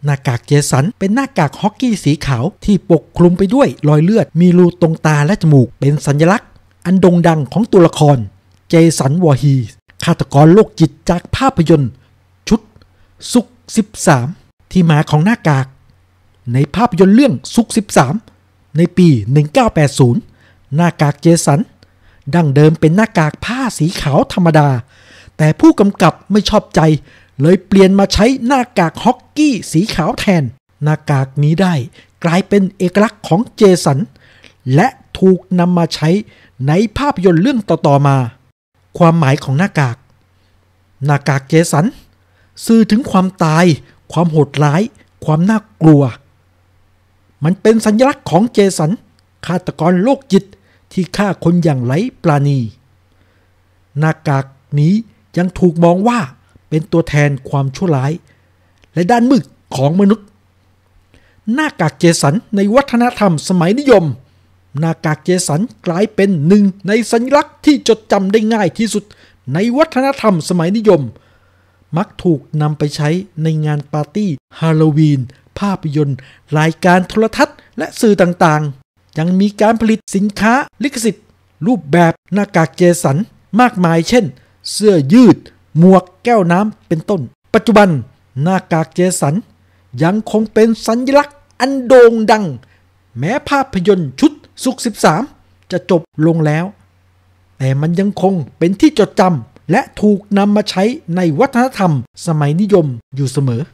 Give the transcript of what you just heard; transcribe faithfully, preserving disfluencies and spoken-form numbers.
หน้ากากเจสันเป็นหน้ากากฮอกกี้สีขาวที่ปกคลุมไปด้วยรอยเลือดมีรูตรงตาและจมูกเป็นสัญลักษณ์อันโด่งดังของตัวละครเจสันวอร์ฮีฆาตกรโรคจิตจากภาพยนตร์ชุดซุกสิบสามที่มาของหน้ากากในภาพยนตร์เรื่องซุกสิบสามในปีหนึ่งเก้าแปดศูนย์หน้ากากเจสันดั้งเดิมเป็นหน้ากากผ้าสีขาวธรรมดาแต่ผู้กำกับไม่ชอบใจเลยเปลี่ยนมาใช้หน้ากากฮอกกี้สีขาวแทนหน้ากากนี้ได้กลายเป็นเอกลักษณ์ของเจสันและถูกนำมาใช้ในภาพยนตร์เรื่องต่อๆมาความหมายของหน้ากากหน้ากากเจสันสื่อถึงความตายความโหดร้ายความน่ากลัวมันเป็นสัญลักษณ์ของเจสันฆาตกรโรคจิตที่ฆ่าคนอย่างไร้ปราณีหน้ากากนี้ยังถูกมองว่าเป็นตัวแทนความชั่วร้ายและด้านมืดของมนุษย์หน้ากากเจสันในวัฒนธรรมสมัยนิยมหน้ากากเจสันกลายเป็นหนึ่งในสัญลักษณ์ที่จดจำได้ง่ายที่สุดในวัฒนธรรมสมัยนิยมมักถูกนำไปใช้ในงานปาร์ตี้ฮาโลวีนภาพยนตร์รายการโทรทัศน์และสื่อต่างๆยังมีการผลิตสินค้าลิขสิทธิ์รูปแบบหน้ากากเจสันมากมายเช่นเสื้อยืดหมวกแก้วน้ำเป็นต้นปัจจุบันหน้ากากเจสันยังคงเป็นสัญลักษณ์อันโด่งดังแม้ภาพยนตร์ชุดซุกสิบสามจะจบลงแล้วแต่มันยังคงเป็นที่จดจำและถูกนำมาใช้ในวัฒนธรรมสมัยนิยมอยู่เสมอ